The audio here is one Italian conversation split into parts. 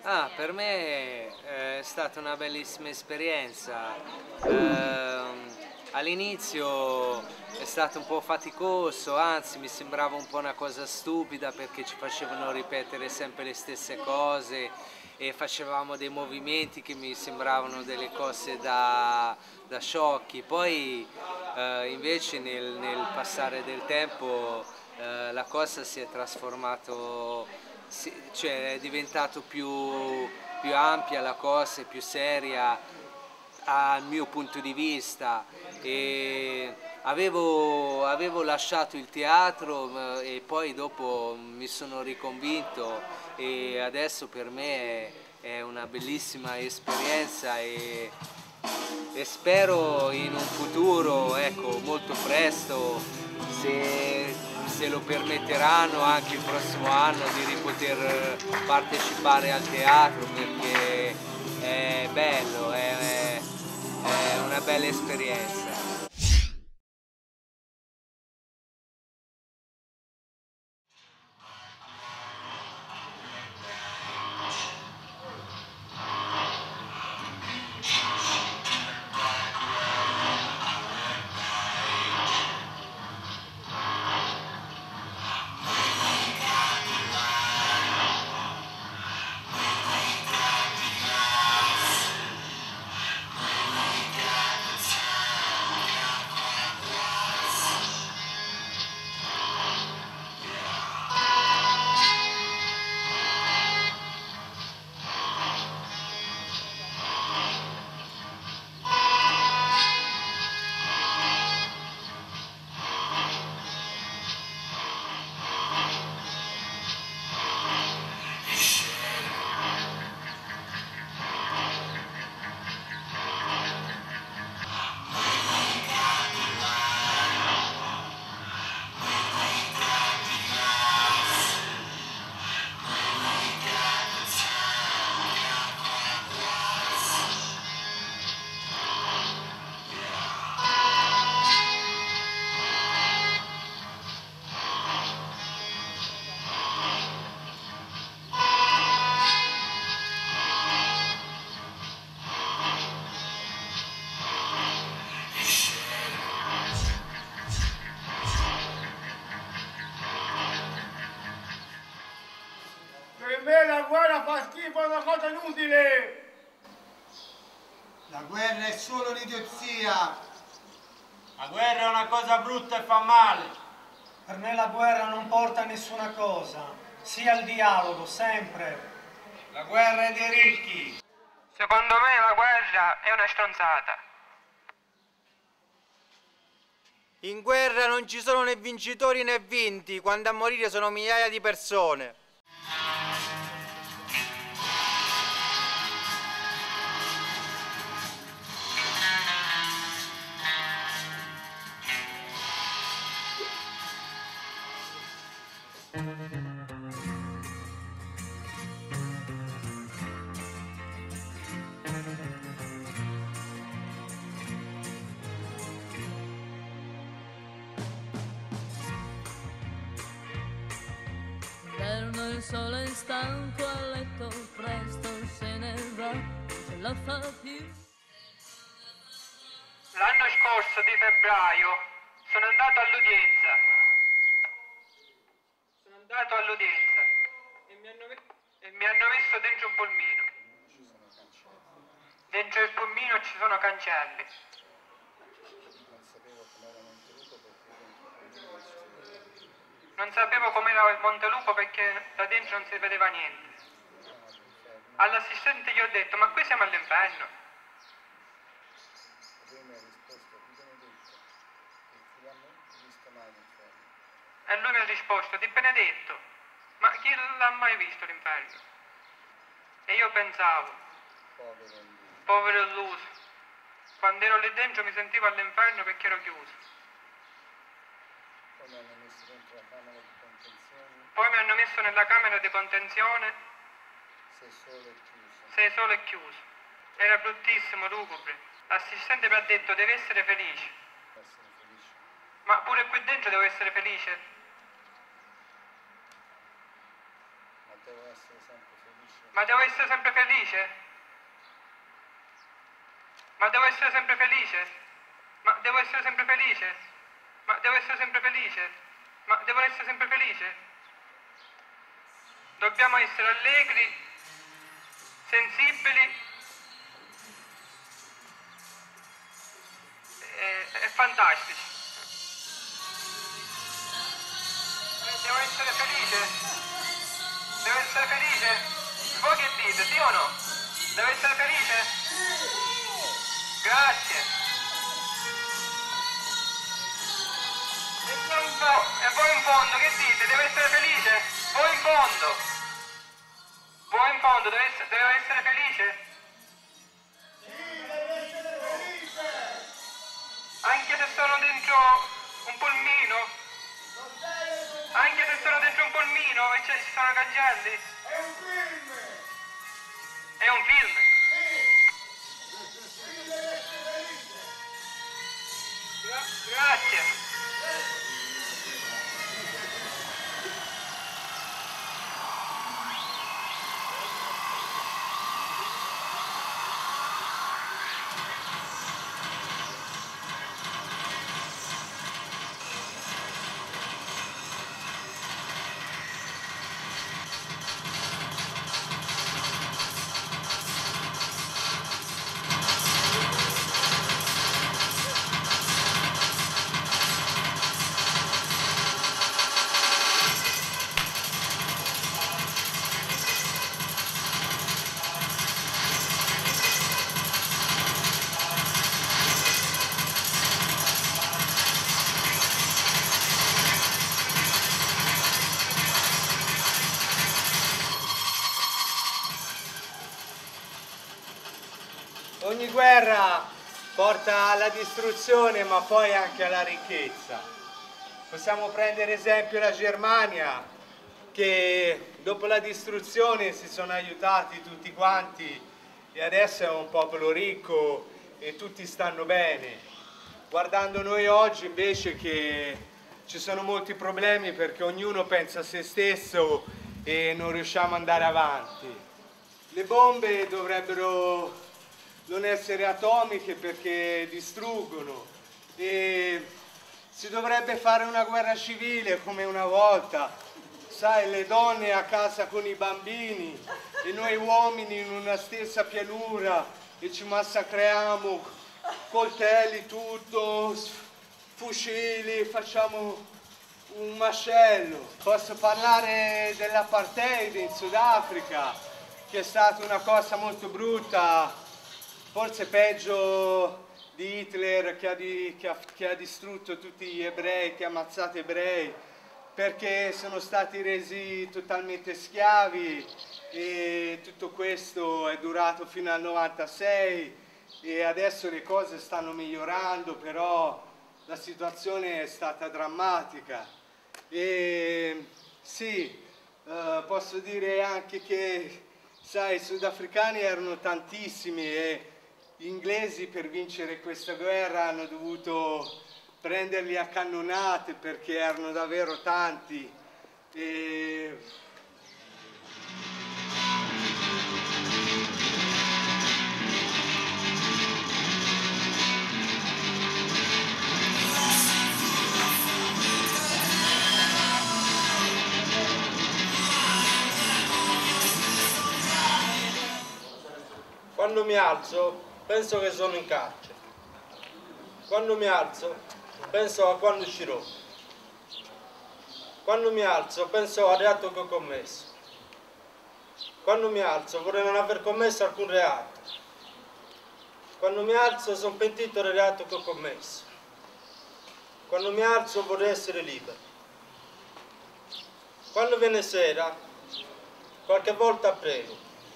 Per me è stata una bellissima esperienza. All'inizio è stato un po' faticoso, anzi mi sembrava un po' una cosa stupida perché ci facevano ripetere sempre le stesse cose e facevamo dei movimenti che mi sembravano delle cose da sciocchi. Poi invece nel passare del tempo la cosa si è trasformato, cioè è diventato più ampia la cosa, più seria al mio punto di vista e avevo lasciato il teatro e poi dopo mi sono riconvinto e adesso per me è una bellissima esperienza e spero in un futuro, ecco, molto presto, se lo permetteranno anche il prossimo anno di poter partecipare al teatro perché è bello, è una bella esperienza. Per me la guerra fa schifo, è una cosa inutile! La guerra è solo un'idiozia. La guerra è una cosa brutta e fa male. Per me la guerra non porta a nessuna cosa, sia il dialogo, sempre. La guerra è dei ricchi. Secondo me la guerra è una stronzata. In guerra non ci sono né vincitori né vinti, quando a morire sono migliaia di persone. Inverno il sole è stanco a letto, presto se ne va, ce la fa più. L'anno scorso di febbraio sono andato all'udienza. E mi hanno messo dentro un pulmino. Dentro il pulmino ci sono cancelli. Non sapevo com'era il Montelupo perché da dentro non si vedeva niente. All'assistente gli ho detto, ma qui siamo all'inferno. E lui mi ha risposto, di benedetto, ma chi l'ha mai visto l'inferno? E io pensavo, povero illuso, quando ero lì dentro mi sentivo all'inferno perché ero chiuso. Poi mi hanno messo nella camera di contenzione. Sei solo e chiuso. Era bruttissimo, lugubre. L'assistente mi ha detto devi essere felice. Ma pure qui dentro devo essere felice. devo essere sempre felice. Ma devo essere sempre felice? Ma devo essere sempre felice? Ma devo essere sempre felice? Ma devo essere sempre felice? Ma devo essere sempre felice? Dobbiamo essere allegri, sensibili e fantastici. Devo essere felice? Devo essere felice? Voi che dite, sì o no? Devo essere felice? Grazie. E voi in fondo che dite? Devo essere felice? Voi in fondo? Voi in fondo devo essere felice? Anche se sono dentro un polmino? Anche se sono dentro un polmino e ci sono cancelli? È un film! È un film? Quindi deve essere felice! Grazie. Ogni guerra porta alla distruzione ma poi anche alla ricchezza. Possiamo prendere esempio la Germania, che dopo la distruzione si sono aiutati tutti quanti e adesso è un popolo ricco e tutti stanno bene. Guardando noi oggi invece che ci sono molti problemi perché ognuno pensa a se stesso e non riusciamo ad andare avanti. Le bombe dovrebbero non essere atomiche perché distruggono e si dovrebbe fare una guerra civile come una volta, sai, le donne a casa con i bambini e noi uomini in una stessa pianura e ci massacriamo, coltelli, tutto, fucili, facciamo un macello. Posso parlare dell'apartheid in Sudafrica, che è stata una cosa molto brutta, forse peggio di Hitler che ha distrutto tutti gli ebrei, che ha ammazzato ebrei, perché sono stati resi totalmente schiavi e tutto questo è durato fino al 96 e adesso le cose stanno migliorando, però la situazione è stata drammatica. E sì, posso dire anche che, sai, i sudafricani erano tantissimi e gli inglesi per vincere questa guerra hanno dovuto prenderli a cannonate perché erano davvero tanti. Quando mi alzo penso che sono in carcere. Quando mi alzo penso a quando uscirò. Quando mi alzo penso al reato che ho commesso. Quando mi alzo vorrei non aver commesso alcun reato. Quando mi alzo sono pentito del reato che ho commesso. Quando mi alzo vorrei essere libero. Quando viene sera, qualche volta prego.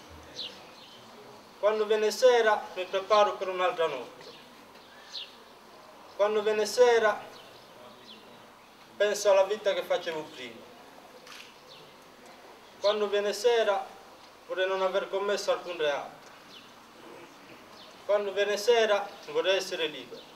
Quando viene sera mi preparo per un'altra notte. Quando viene sera penso alla vita che facevo prima. Quando viene sera vorrei non aver commesso alcun reato. Quando viene sera vorrei essere libero.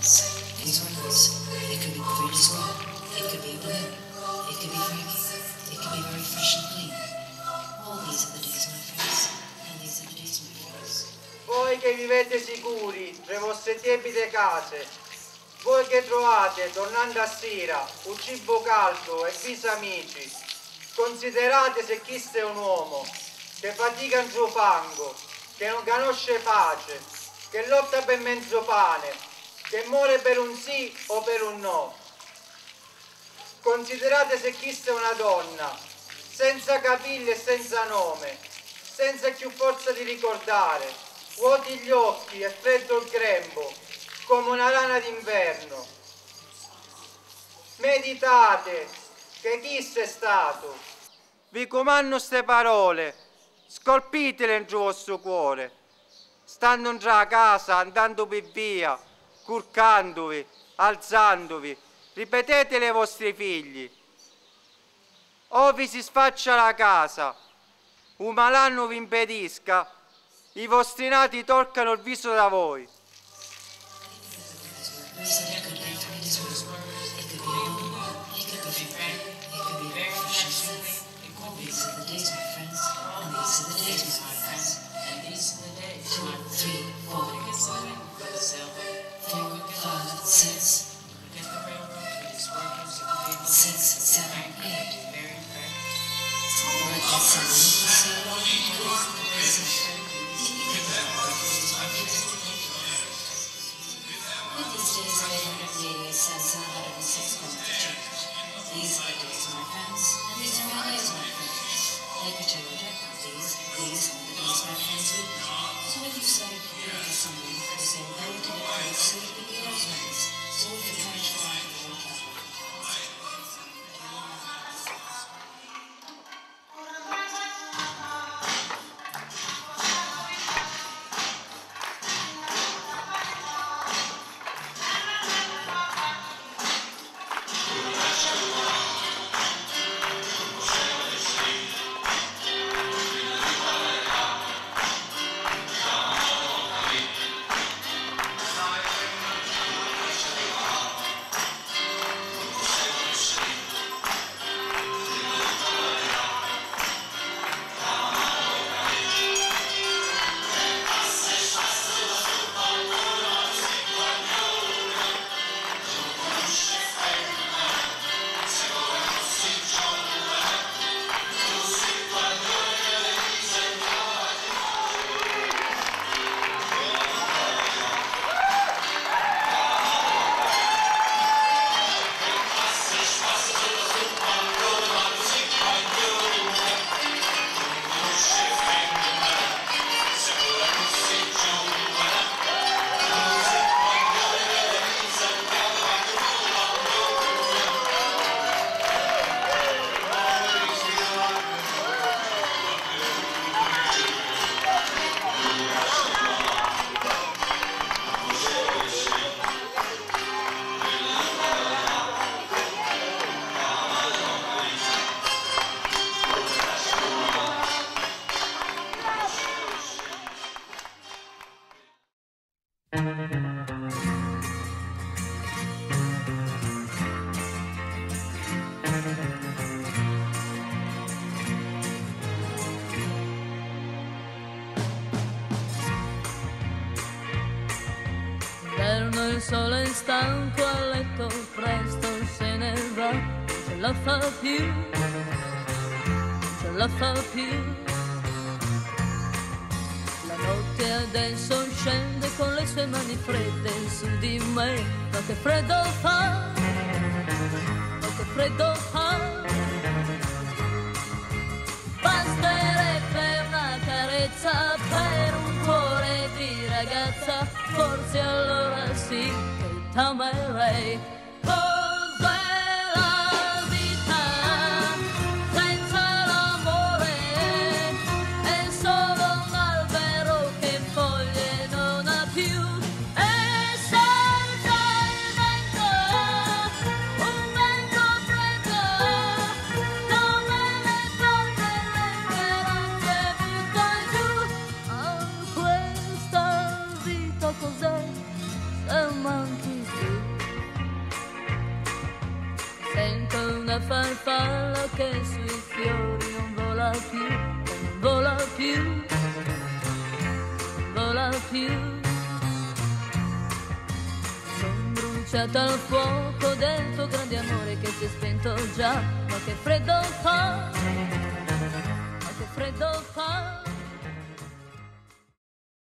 friends. These were nice. It could be free to swim. It could be a balloon. It could be Frankie. It could be very fresh and clean. All these are the days, my friends. And these are the days, my friends. Voi che vivete sicuri tra le vostre tiepide case, voi che trovate, tornando a sera, un cibo caldo e vis amici, considerate se chi è un uomo che fatica in suo fango, che non conosce pace, che lotta per mezzo pane, che muore per un sì o per un no. Considerate se chi è una donna, senza capelli e senza nome, senza più forza di ricordare, vuoti gli occhi e freddo il grembo, come una rana d'inverno. Meditate che chi è stato. Vi comando ste parole, scolpitele in giù vostro cuore, stando già a casa, andando per via, curcandovi, alzandovi, ripetetele ai vostri figli. O vi si sfaccia la casa, un malanno vi impedisca, i vostri nati tolcano il viso da voi. Il sole è stanco a letto, presto se ne va, non ce la fa più, non ce la fa più. La notte adesso scende con le sue mani fredde su di me, ma che freddo fa, ma che freddo fa. Basterebbe una carezza per un cuore di ragazza, forse allora sì che t'amerei. Cos'è la vita senza l'amore? È solo un albero che foglie non ha più. E senza il vento, un vento freddo, come le donne le butta giù. Ah, questa vita cos'è? Se manchi la farfalla che sui fiori non vola più, non vola più, non vola più. Son bruciata al fuoco del tuo grande amore che si è spento già, ma che freddo fa, ma che freddo fa.